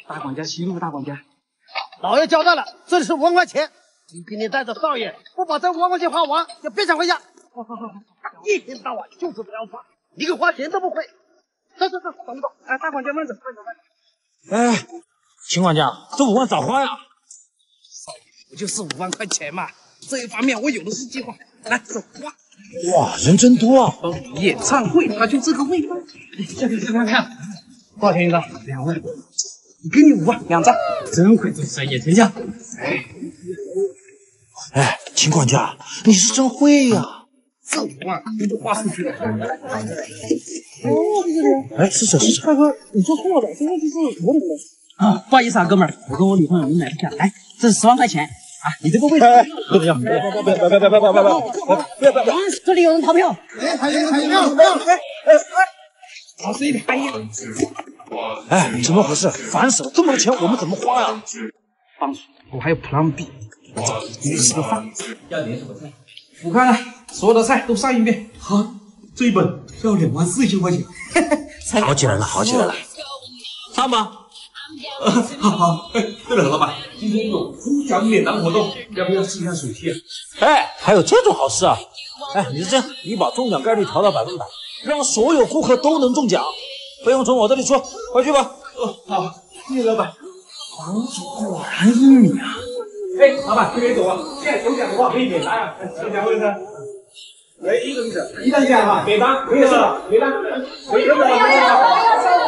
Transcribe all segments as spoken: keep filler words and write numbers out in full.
大管家息怒，大管家。老爷交代了，这里是五万块钱，你今天带着少爷不把这五万块钱花完，就别想回家。好好好好，一天到晚就是不要花，一个花钱都不会。走走走，走不走？哎，大管家慢走，慢走慢走。 哎，秦管家，这五万咋花呀？ 不就是五万块钱嘛？这一方面我有的是计划。来，走花。 哇，人真多啊！ 演唱会，他就这个味道。这个看看看，多少钱一张？两万。我给你五万，两张。真会做生意，成交。哎， 哎，秦管家，你是真会呀、啊！ 这五万你都花出去了。哦， 哎，是这是这。 大哥，你做错了，这个就是我的人。啊，不好意思啊，哥们儿，我跟我女朋友没买票。来，这是十万块钱。啊，你这个位置不能要，不要不要不要不要不要不要不要不要不要不要！ 这里有人逃票。哎，还有还有还有！哎哎哎！老实一点。哎呀！ 哎，怎么回事？烦死了！这么多钱我们怎么花呀？ 帮主，我还有 Plan B， 给你吃个饭。要点什么菜？我看了，所有的菜都上一遍。 哈，这一本要两万四千块钱。 好起来了，好起来了。上吧。 呃，好好。哎，对了，老板，今天有抽奖免单活动，要不要试一下水气啊？ 哎，还有这种好事啊！哎，你是这样，你把中奖概率调到百分百，让所有顾客都能中奖，费用从我这里出，快去吧。 哦，好，谢谢老板。 房主果然英明啊！ 哎，老板，别走啊！现在抽奖的话可以免单啊，抽奖会呢？哎，一等奖，一等奖啊，免单，没有了，免单，没有了，没有了。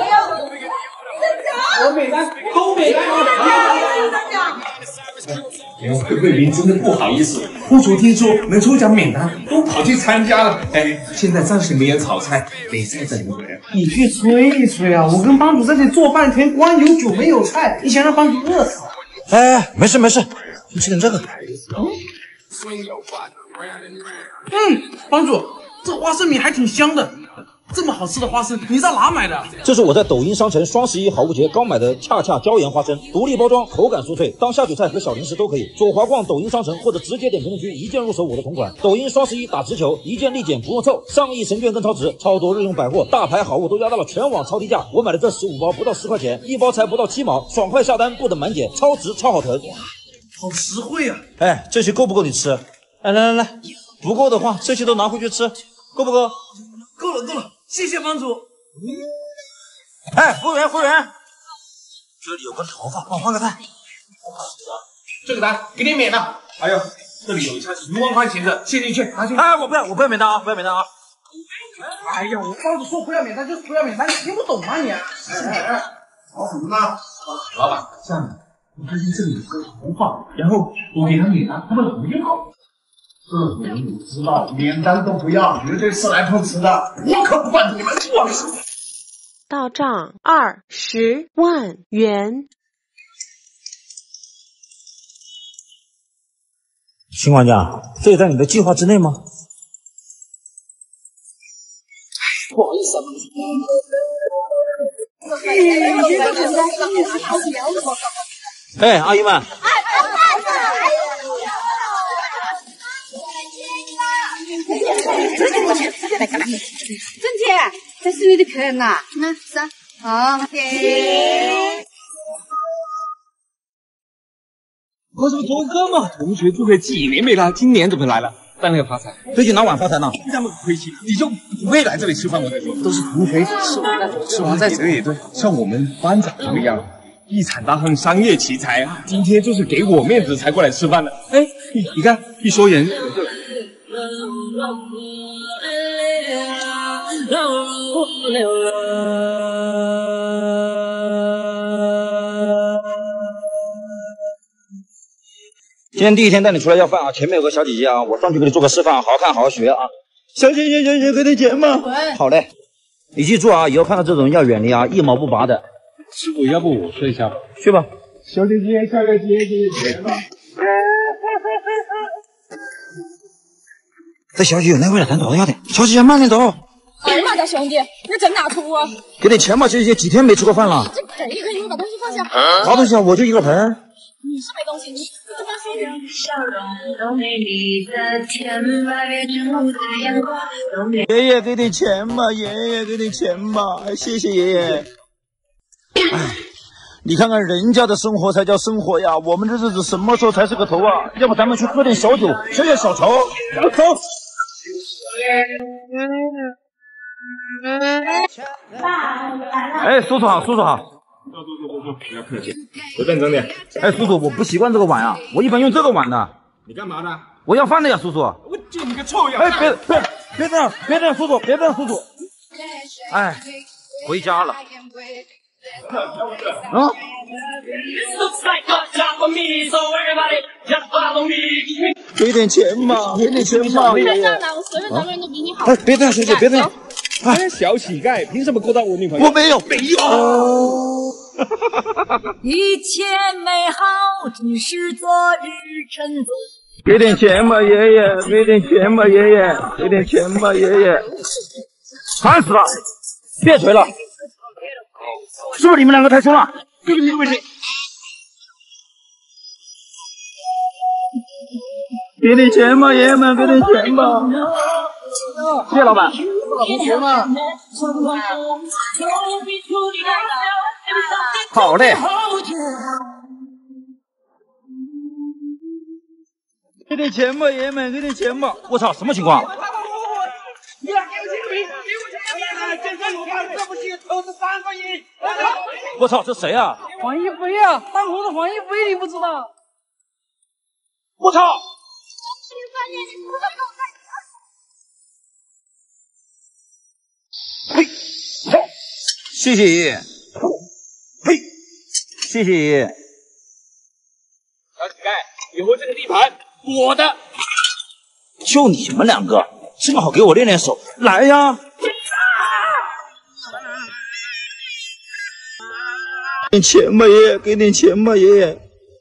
我免单，都免单啊！贵宾真的不好意思，户主听说能抽奖免单，都跑去参加了。哎，现在暂时没有炒菜，得再等一会儿。 你去催一催啊！我跟帮主在这里坐半天，光有酒没有菜，你想让帮主饿死？ 哎，没事没事，你吃点这个。 嗯，帮主，这花生米还挺香的。这么好吃的花生，你在哪买的？ 这是我在抖音商城双十一好物节刚买的恰恰椒盐花生，独立包装，口感酥脆，当下酒菜和小零食都可以。左滑逛抖音商城或者直接点评论区一键入手我的同款。抖音双十一打直球，一键立减不用凑，上亿神券更超值，超多日用百货大牌好物都压到了全网超低价。我买的这十五包不到十块钱，一包才不到七毛，爽快下单不等满减，超值超好囤。 好实惠啊！ 哎，这些够不够你吃？哎，来来来，不够的话这些都拿回去吃，够不够？ 够了够了。谢谢帮主。 哎，服务员，服务员，这里有根头发，帮我换个菜。 这个单给你免了。还有，这里有一张一万块钱的现金券，拿去。 哎，我不要，我不要免单啊，不要免单啊。 哎呀，我帮主说不要免单就是不要免单，你听不懂吗你？哎哎哎， 搞什么呢？老板，这样的，我发现这里有根头发，然后我给他免单，他们不要。这种人我知道，免单都不要，绝对是来碰瓷的，我可不管你们做什么。 到账二十万元。 秦管家，这也在你的计划之内吗？ 不好意思啊。 哎，阿姨们。 郑姐，这是你的客人呐？嗯，是啊。好，谢。 我怎么多个嘛？同学聚会几年没来，今年怎么来了？带那个发财， 最近哪晚发财呢？ 那么亏心，你就不会来这里吃饭。我再说，都是同学，吃完了吃完再走也对。像我们班长这个样，一场大亨，商业奇才啊！今天就是给我面子才过来吃饭的。哎，你你看，一说人。 今天第一天带你出来要饭啊，前面有个小姐姐啊，我上去给你做个示范，好好看，好好学啊。小姐姐，小姐姐，给点钱嘛。好嘞，你记住啊，以后看到这种要远离啊，一毛不拔的。 师傅，要不我说一下吧？ 去吧。 小姐姐，小姐姐，给钱吧。 这小姐有那味了，咱走着要点。小姐姐慢点走。 哎呀妈的，兄弟，你真拿出啊！ 给点钱嘛，小姐姐，几天没吃过饭了。 这可以可以，你把东西放下。 啥东西啊？我就一个盆儿。 你是没东西，你这么说。 爷爷给点钱嘛，爷爷给点钱嘛，谢谢爷爷。哎， 你看看人家的生活才叫生活呀，我们这日子什么时候才是个头啊？要不咱们去喝点小酒，消消小愁。走。哎，叔叔好，叔叔好。 坐坐坐坐坐，不要客气，随便整点。 哎，叔叔，我不习惯这个碗啊，我一般用这个碗的。 你干嘛呢？ 我要饭的呀，叔叔。 我敬你个臭羊！ 哎，别别别这样，别这样，叔叔，别这样，叔叔。哎，回家了。啊！给点钱嘛，给点钱嘛！ 别这样的，我随便找个人都比你好。 哎，别这样，学姐，别这样。 哎，小乞丐，凭什么勾搭我女朋友？ 我没有，没有。 一切美好只是昨日沉醉。 给点钱嘛，爷爷，给点钱嘛，爷爷，给点钱嘛，爷爷。烦死了！别锤了。是不是你们两个太凶了？对不起，对不起。给点钱吧，爷爷们，给点钱吧。谢谢老板。同学们，好嘞。给点钱吧，爷爷们，给点钱吧。我操，什么情况？ 你俩给我签个名，给我签个名！检察有判，这不行，投资三个亿！ 我操，这谁啊？ 黄一飞啊，当红的黄一飞，你不知道？ 我操！嘿，谢谢爷爷。嘿，谢谢爷爷。 小乞丐，以后这个地盘我的。 就你们两个，正好给我练练手，来呀！给点钱吧，爷爷，给点钱吧，爷爷。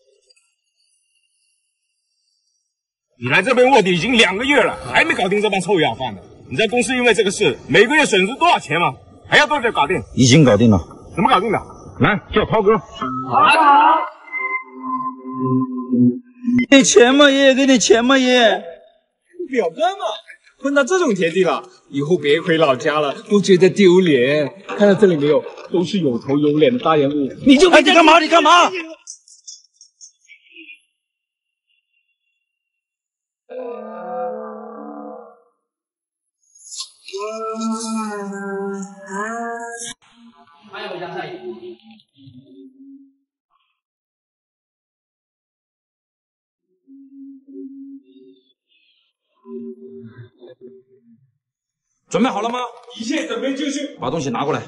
你来这边卧底已经两个月了，还没搞定这帮臭要饭的。你在公司因为这个事每个月损失多少钱吗？还要多久搞定？ 已经搞定了。 怎么搞定的？来，叫涛哥。 好。给点钱吧，爷爷，给点钱吧，爷爷。 表哥嘛，混到这种田地了，以后别回老家了，都觉得丢脸。看到这里没有，都是有头有脸的大人物。 你就哎，你干嘛？你干嘛？ 欢迎回家下一步。 准备好了吗？ 一切准备就绪。 把东西拿过来。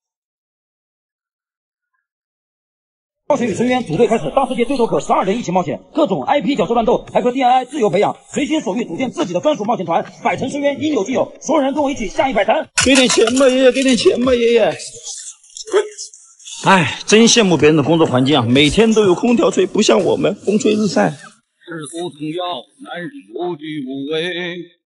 暴雪与深渊组队开始，大世界最多可十二人一起冒险，各种 I P 角色乱斗，还可 D I I 自由培养，随心所欲组建自己的专属冒险团。百城深渊应有尽有，所有人跟我一起下一百坛。给点钱吧，爷爷，给点钱吧，爷爷。哎，真羡慕别人的工作环境啊，每天都有空调吹，不像我们风吹日晒。 世俗童谣，男人有惧无畏。